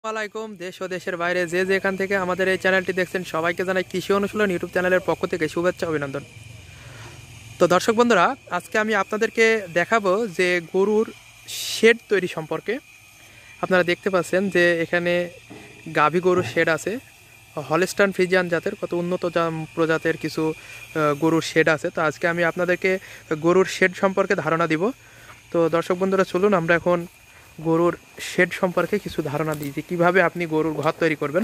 আসসালামাইকুম দেশ ও দেশের বাইরে যে যেখান থেকে আমাদের এই চ্যানেলটি দেখছেন সবাইকে জানাই কৃষি অনুশীলন ইউটিউব চ্যানেলের পক্ষ থেকে শুভেচ্ছা অভিনন্দন। তো দর্শক বন্ধুরা, আজকে আমি আপনাদেরকে দেখাবো যে গরুর শেড তৈরি সম্পর্কে। আপনারা দেখতে পাচ্ছেন যে এখানে গাভী গরুর শেড আছে, হলস্টাইন ফ্রিজিয়ান জাতের কত উন্নত প্রজাতের কিছু গরুর শেড আছে। তো আজকে আমি আপনাদেরকে গরুর শেড সম্পর্কে ধারণা দিব। তো দর্শক বন্ধুরা, চলুন আমরা এখন গরুর শেড সম্পর্কে কিছু ধারণা দিই যে কীভাবে আপনি গরুর ঘর তৈরি করবেন।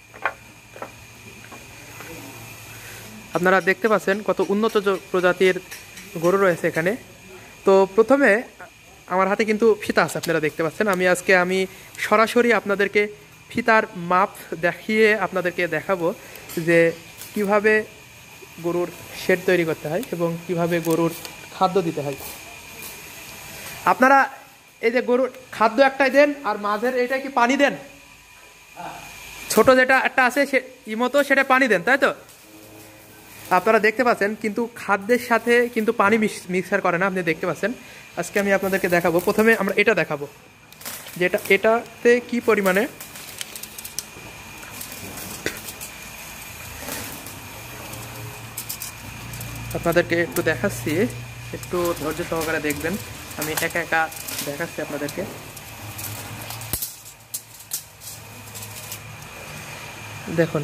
আপনারা দেখতে পাচ্ছেন কত উন্নত প্রজাতির গরু রয়েছে এখানে। তো প্রথমে আমার হাতে কিন্তু ফিতা আছে, আপনারা দেখতে পাচ্ছেন। আমি সরাসরি আপনাদেরকে ফিতার মাপ দেখিয়ে আপনাদেরকে দেখাবো যে কিভাবে গরুর শেড তৈরি করতে হয় এবং কিভাবে গরুর খাদ্য দিতে হয়। আপনারা এই যে গরুর খাদ্য একটাই দেন আর মাঝের এইটা কি পানি দেন, ছোট যেটা একটা আছে সে ইমতো সেটা পানি দেন, তাই তো? আপনারা দেখতে পাচ্ছেন কিন্তু খাদ্যের সাথে কিন্তু পানি মিক্সার করে না, আপনি দেখতে পাচ্ছেন। আজকে আমি আপনাদেরকে দেখাবো। প্রথমে আমরা এটা দেখাবো যে এটাতে কি পরিমাণে আপনাদেরকে একটু দেখাচ্ছি, একটু ধৈর্য সহকারে দেখবেন। আমি একা একা দেখাচ্ছি আপনাদেরকে। দেখুন,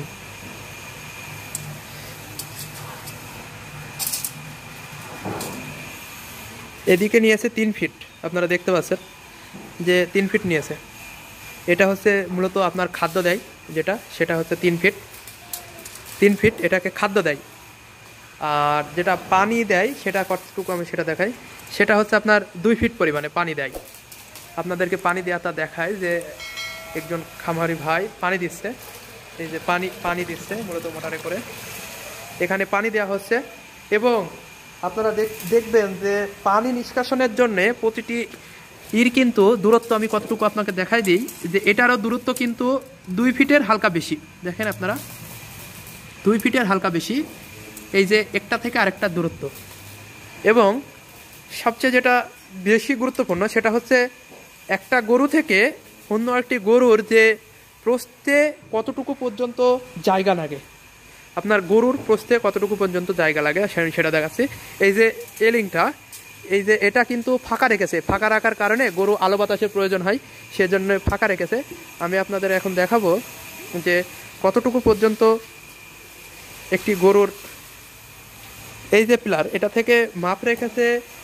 এদিকে নিয়েছে 3 ফিট, আপনারা দেখতে পাচ্ছেন যে 3 ফিট নিয়েছে। এটা হচ্ছে মূলত আপনার খাদ্য দেয় যেটা, সেটা হচ্ছে 3 ফিট এটাকে খাদ্য দেয়। আর যেটা পানি দেয় সেটা কতটুকু আমি সেটা দেখাই, সেটা হচ্ছে আপনার 2 ফিট পরিমাণে পানি দেয়। আপনাদেরকে পানি দেওয়াটা দেখায় যে একজন খামারি ভাই পানি দিচ্ছে, এই যে পানি দিচ্ছে মূলত মোটরে করে এখানে পানি দেওয়া হচ্ছে। এবং আপনারা দেখবেন যে পানি নিষ্কাশনের জন্য প্রতিটি কিন্তু দূরত্ব আমি কতটুকু আপনাকে দেখাই দিই যে এটারও দূরত্ব কিন্তু 2 ফিটের হালকা বেশি। দেখেন আপনারা 2 ফিটের হালকা বেশি, এই যে একটা থেকে আরেকটা দূরত্ব। এবং সবচেয়ে যেটা বেশি গুরুত্বপূর্ণ সেটা হচ্ছে একটা গরু থেকে অন্য একটি গরুর যে প্রস্থে কতটুকু পর্যন্ত জায়গা লাগে, আপনার গরুর প্রস্থে কতটুকু পর্যন্ত জায়গা লাগে সেটা দেখাচ্ছি। এই যে এলিংটা, এই যে এটা কিন্তু ফাঁকা রেখেছে, ফাঁকা রাখার কারণে গরু আলো বাতাসের প্রয়োজন হয়, সেজন্য ফাঁকা রেখেছে। আমি আপনাদের এখন দেখাবো যে কতটুকু পর্যন্ত একটি গরুর এই যে পিলার, এটা থেকে মাপ রেখেছে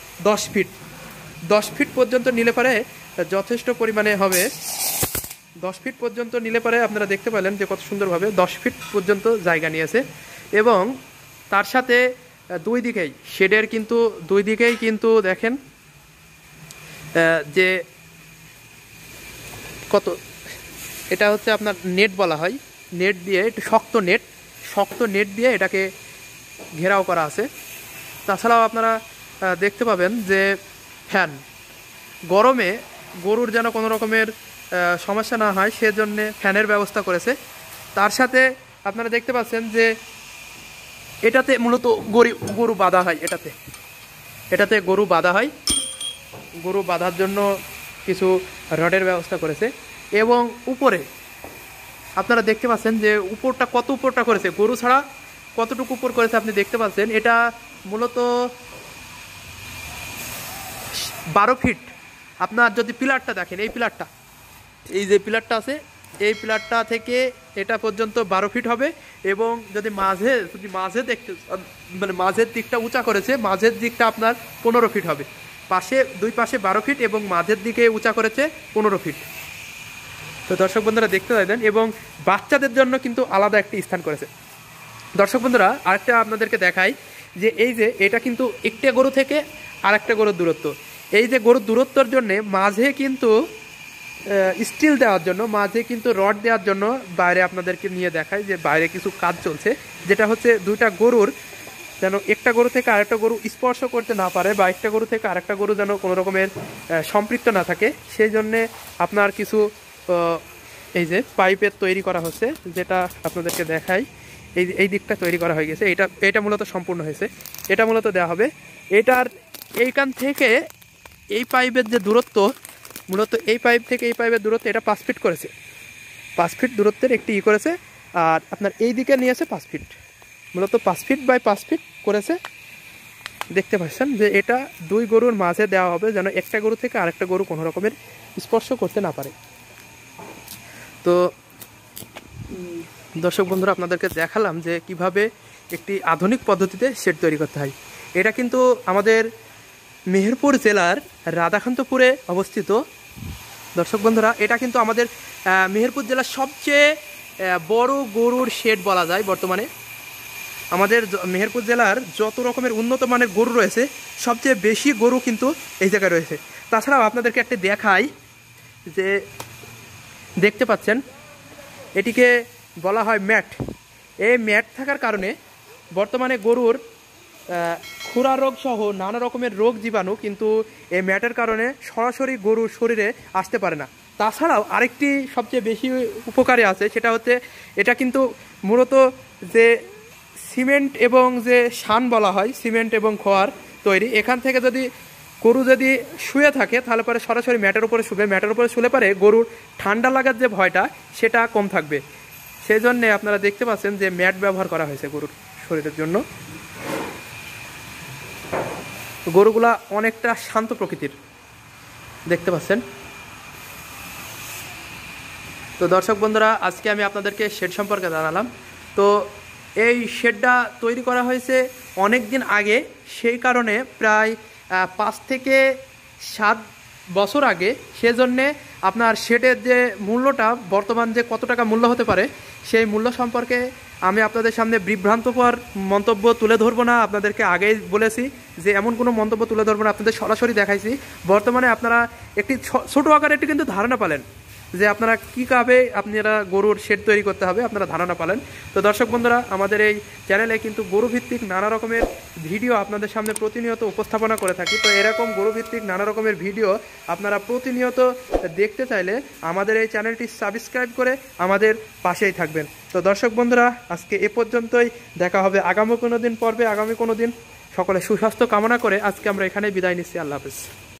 10 ফিট পর্যন্ত নিলে পারে যথেষ্ট পরিমাণে হবে। 10 ফিট পর্যন্ত নিলে পারে আপনারা দেখতে পেলেন যে কত সুন্দরভাবে 10 ফিট পর্যন্ত জায়গা নিয়েছে। এবং তার সাথে দুই দিকেই শেডের কিন্তু দুই দিকেই কিন্তু দেখেন যে কত, এটা হচ্ছে আপনার নেট বলা হয়, নেট দিয়ে একটু শক্ত নেট দিয়ে এটাকে ঘেরাও করা আছে। তাছাড়াও আপনারা দেখতে পাবেন যে ফ্যান, গরমে গরুর যেন কোনো রকমের সমস্যা না হয় সেজন্য ফ্যানের ব্যবস্থা করেছে। তার সাথে আপনারা দেখতে পাচ্ছেন যে এটাতে মূলত গরু বাঁধা হয়, এটাতে গরু বাঁধা হয়, গরু বাঁধার জন্য কিছু রডের ব্যবস্থা করেছে। এবং উপরে আপনারা দেখতে পাচ্ছেন যে উপরটা করেছে, গরু ছাড়া কতটুকু উপর করেছে আপনি দেখতে পাচ্ছেন। এটা মূলত 12 ফিট। আপনার যদি পিলারটা দেখেন, এই যে পিলারটা আছে, এই পিলারটা থেকে এটা পর্যন্ত 12 ফিট হবে। এবং যদি মাঝে দেখতে মানে মাঝের দিকটা উঁচা করেছে, মাঝের দিকটা আপনার 15 ফিট হবে। দুই পাশে 12 ফিট এবং মাঝের দিকে উঁচা করেছে 15 ফিট। তো দর্শক বন্ধুরা দেখতে পাবেন। এবং বাচ্চাদের জন্য কিন্তু আলাদা একটি স্থান করেছে। দর্শক বন্ধুরা আরেকটা আপনাদেরকে দেখাই যে এই যে এটা কিন্তু একটা গরু থেকে আরেকটা গরুর দূরত্ব। এই যে গরুর দূরত্বর জন্য মাঝে কিন্তু স্টিল দেওয়ার জন্য, মাঝে কিন্তু রড দেওয়ার জন্য বাইরে আপনাদেরকে নিয়ে দেখাই যে বাইরে কিছু কাজ চলছে, যেটা হচ্ছে দুইটা গরুর যেন একটা গরু থেকে আরেকটা গরু স্পর্শ করতে না পারে, বা একটা গরু থেকে আরেকটা গরু যেন কোনো রকমের সম্পৃক্ত না থাকে, সেই জন্যে আপনার কিছু এই যে পাইপের তৈরি করা হচ্ছে, যেটা আপনাদেরকে দেখাই। এই দিকটা তৈরি করা হয়ে গেছে, এটা মূলত সম্পূর্ণ হয়েছে, এটা মূলত দেওয়া হবে। এটার এইখান থেকে এই পাইপের যে দূরত্ব, মূলত এই পাইপ থেকে এই পাইপের দূরত্ব এটা 5 ফিট করেছে। 5 ফিট দূরত্বের একটি করেছে। আর আপনার এই দিকে নিয়েছে 5 ফিট, মূলত 5 ফিট বাই 5 ফিট করেছে। দেখতে পাচ্ছেন যে এটা 2 গরুর মাঝে দেওয়া হবে, যেন একটা গরু থেকে আরেকটা গরু কোনো রকমের স্পর্শ করতে না পারে। তো দর্শক বন্ধুরা, আপনাদেরকে দেখালাম যে কিভাবে একটি আধুনিক পদ্ধতিতে শেড তৈরি করতে হয়। এটা কিন্তু আমাদের মেহেরপুর জেলার রাধাকান্তপুরে অবস্থিত। দর্শক বন্ধুরা, এটা কিন্তু আমাদের মেহেরপুর জেলার সবচেয়ে বড় গরুর শেড বলা যায় বর্তমানে। আমাদের মেহেরপুর জেলার যত রকমের উন্নত মানের গরু রয়েছে, সবচেয়ে বেশি গরু কিন্তু এই জায়গায় রয়েছে। তাছাড়াও আপনাদেরকে একটা দেখাই, যে দেখতে পাচ্ছেন এটিকে বলা হয় ম্যাট। এই ম্যাট থাকার কারণে বর্তমানে গরুর খুরা রোগ সহ নানা রকমের রোগ জীবাণু কিন্তু এই ম্যাটের কারণে সরাসরি গরুর শরীরে আসতে পারে না। তাছাড়াও আরেকটি সবচেয়ে বেশি উপকারী আছে, সেটা হচ্ছে এটা কিন্তু মূলত যে সিমেন্ট এবং যে শান বলা হয়, সিমেন্ট এবং খোয়ার তৈরি, এখান থেকে যদি গরু যদি শুয়ে থাকে তাহলে পরে সরাসরি ম্যাটের উপরে শুবে, ম্যাটের উপরে শুলে পারে গরুর ঠান্ডা লাগার যে ভয়টা সেটা কম থাকবে। সেই জন্যে আপনারা দেখতে পাচ্ছেন যে ম্যাট ব্যবহার করা হয়েছে গরুর শরীরের জন্য। গরুগুলা অনেকটা শান্ত প্রকৃতির, দেখতে পাচ্ছেন। তো দর্শক বন্ধুরা, আজকে আমি আপনাদেরকে শেড সম্পর্কে জানালাম। তো এই শেডটা তৈরি করা হয়েছে অনেক দিন আগে, সেই কারণে প্রায় 5 থেকে 7 বছর আগে। সেজন্যে আপনার শেডের যে মূল্যটা বর্তমান যে কত টাকা মূল্য হতে পারে, সেই মূল্য সম্পর্কে আমি আপনাদের সামনে বিভ্রান্তকর মন্তব্য তুলে ধরবো না। আপনাদেরকে আগেই বলেছি যে এমন কোনো মন্তব্য তুলে ধরবো না, আপনাদের সরাসরি দেখাইছি। বর্তমানে আপনারা একটি ছোটো আকারে একটি কিন্তু ধারণা পেলেন যে আপনারা কীভাবে আপনারা গরুর শেড তৈরি করতে হবে, আপনারা ধারণা পেলেন। তো দর্শক বন্ধুরা, আমাদের এই চ্যানেলে কিন্তু গরুভিত্তিক নানা রকমের ভিডিও আপনাদের সামনে প্রতিনিয়ত উপস্থাপনা করে থাকি। তো এরকম গরুভিত্তিক নানা রকমের ভিডিও আপনারা প্রতিনিয়ত দেখতে চাইলে আমাদের এই চ্যানেলটি সাবস্ক্রাইব করে আমাদের পাশেই থাকবেন। তো দর্শক বন্ধুরা, আজকে এ পর্যন্তই। দেখা হবে আগামী কোনো দিন পর্বে, আগামী কোনো দিন। সকলে সুস্বাস্থ্য কামনা করে আজকে আমরা এখানেই বিদায় নিচ্ছি। আল্লাহ হাফেজ।